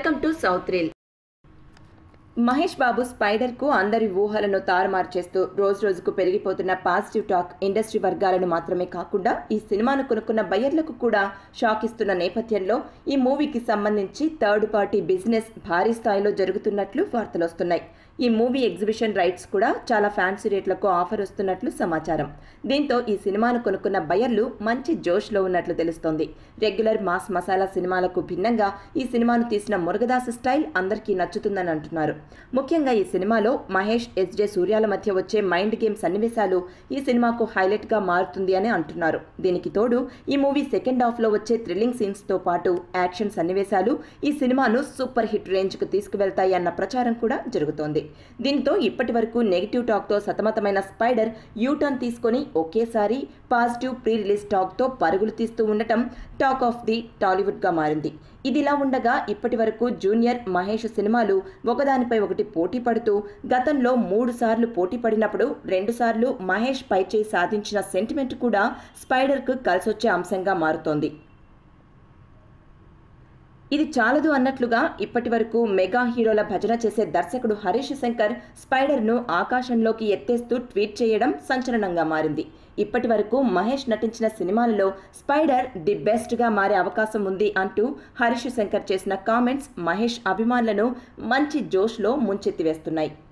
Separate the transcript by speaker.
Speaker 1: Welcome to south reel. Mahesh Babu Spyder కు అందరి ఊహలను తారుమారు చేస్తూ రోజు రోజుకు పెరిగిపోతున్న పాజిటివ్ టాక్ ఇండస్ట్రీ వర్గాలను మాత్రమే కాకుండా ఈ సినిమాను కొనుక్కున్న బయ్యర్లకు కూడా షాక్ ఇస్తున్న నేపథ్యంలో ఈ మూవీకి సంబంధించి థర్డ్ పార్టీ బిజినెస్ భారీ స్థాయిలో జరుగుతున్నట్లు వార్తలు వస్తున్నాయి. ఈ మూవీ ఎగ్జిబిషన్ రైట్స్ కూడా చాలా ఫ్యాన్సీ రేట్లకు ఆఫర్ వస్తున్నట్లు సమాచారం. దీంతో ఈ సినిమాను కొనుక్కున్న బయ్యర్లు మంచి జోష్లో ఉన్నట్లు తెలుస్తోంది. రెగ్యులర్ మాస్ మసాలా సినిమాలకు భిన్నంగా ఈ సినిమాను తీసిన మురుగదాస్ స్టైల్ అందరికీ నచ్చుతుందని అంటున్నారు. ముఖ్యంగా ఈ సినిమాలో మహేష్ ఎస్జే సూర్యాల మధ్య వచ్చే మైండ్ గేమ్ సన్నివేశాలు ఈ సినిమాకు హైలైట్ గా మారుతుంది అని అంటున్నారు. దీనికి తోడు ఈ మూవీ సెకండ్ హాఫ్ లో వచ్చే థ్రిల్లింగ్ సీన్స్ తో పాటు యాక్షన్ సన్నివేశాలు ఈ సినిమాను సూపర్ హిట్ రేంజ్ కు తీసుకువెళ్తాయి అన్న ప్రచారం కూడా జరుగుతోంది. దీంతో ఇప్పటి వరకు నెగిటివ్ టాక్ తో సతమతమైన స్పైడర్ యూటర్న్ తీసుకొని ఒకేసారి పాజిటివ్ ప్రీ రిలీజ్ టాక్ తో పరుగులు తీస్తూ ఉండటం టాక్ ఆఫ్ ది టాలీవుడ్ గా మారింది. ఇదిలా ఉండగా ఇప్పటి వరకు జూనియర్ మహేష్ సినిమాలు ఒకదానిపై ఒకటి పోటీ పడుతూ గతంలో 3 సార్లు పోటీ పడినప్పుడు 2 సార్లు మహేష్ పైచేయి సాధించిన సెంటిమెంట్ కూడా స్పైడర్ కు కలిసొచ్చే అంశంగా మారుతోంది. ఇది చాలదు అన్నట్లుగా ఇప్పటి వరకు మెగా హీరోల భజన చేసే దర్శకుడు హరీష్ శంకర్ స్పైడర్ను ఆకాశంలోకి ఎత్తేస్తూ ట్వీట్ చేయడం సంచలనంగా మారింది. ఇప్పటి వరకు మహేష్ నటించిన సినిమాలలో స్పైడర్ ది బెస్ట్ గా మారే అవకాశం ఉంది అంటూ హరీష్ శంకర్ చేసిన కామెంట్స్ మహేష్ అభిమానులను మంచి జోష్లో ముంచెత్తివేస్తున్నాయి.